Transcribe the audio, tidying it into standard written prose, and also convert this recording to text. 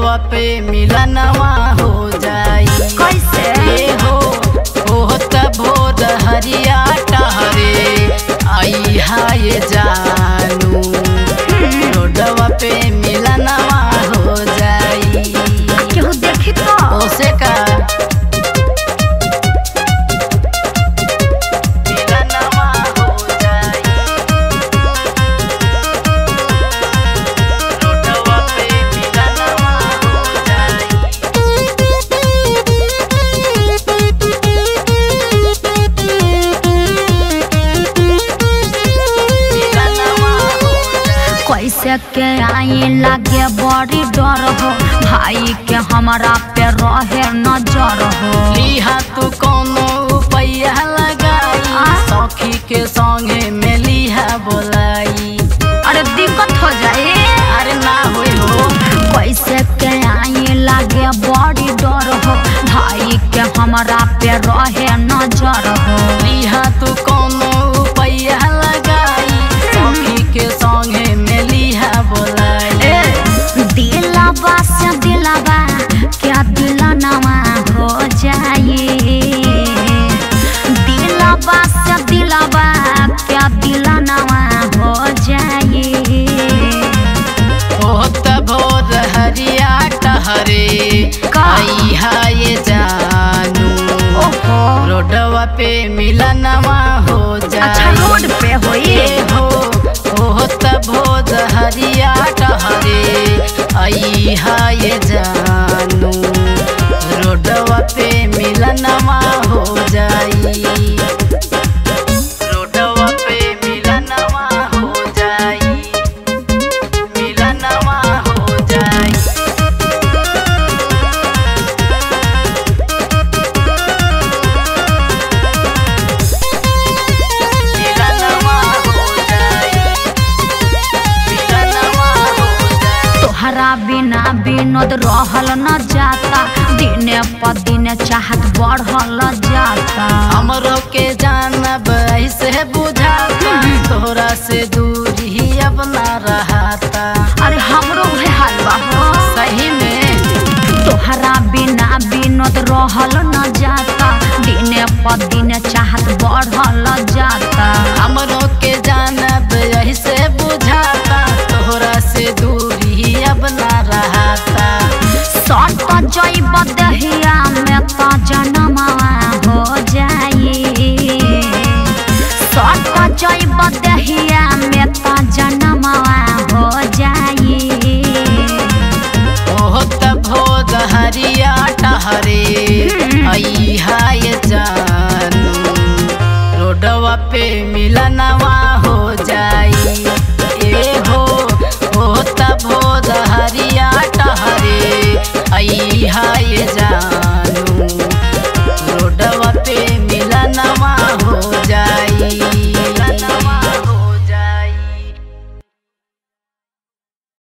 रोडवा पे मिलनवा हो जाई। कैसे हो त भोर हरिया टहरे आई हाय जानू रोडवा पे मिलनवा हो जाई। केहू देखी तो ओसे का मिलनवा हो जाई। रोडवा पे मिलनवा हो जाई। कैसे के आई लागे बड़ी डर हो भाई के हमारा पे रहे नजर हो। लिहा तू कोनो उपाया लगाई सखी के संगे में लिहा बोलाई। अरे दिक्कत हो जाए अरे ना होई हो कैसे के आई लागे बड़ी डर हो भाई के हमारा पे रहे नजर हो। लिहा तू कोनो उपाया लगाई सखी के संगे में लिहा बोलाई। दिलावा से दिलावा क्या दिलनवा हो जाए। दिलावा से दिलावा क्या दिलनवा हो जाए। होत भोर हरिया टहरे आई हाय जानू रोडवा पे मिलनवा हो जाए। अच्छा रोड पे होई होत भोर हरिया टहरे आई हाय जानू रोडवा पे मिलनवा हो जाई। रोडवा पे मिलनवा हो जाई। मिलनवा हो जाई। मिलनवा हो जाई। मिलनवा हो जाई। तोहरा बिना विनोद रहल न जाता दिने पर दिन चाहत बढ़ल जाता। हमरो के जानब ऐसे बुझाता तोहरा से दूरी अब ना रहता। अरे हमरो है हालवा हो सही में तोहरा बिना विनोद रहल न जाता दिने पर दिन चाहत बढ़ल जाता। हमरो के जानब ऐसे बुझाता तोहरा से दूरी अब ना रहता। सट जइब दहिया में तो जनमवा हो जाए। सट जइब दहिया में तो जनमवा हो जाए। होत भोर हरिया टहरे आई हाय जानू रोडवा पे मिलनवा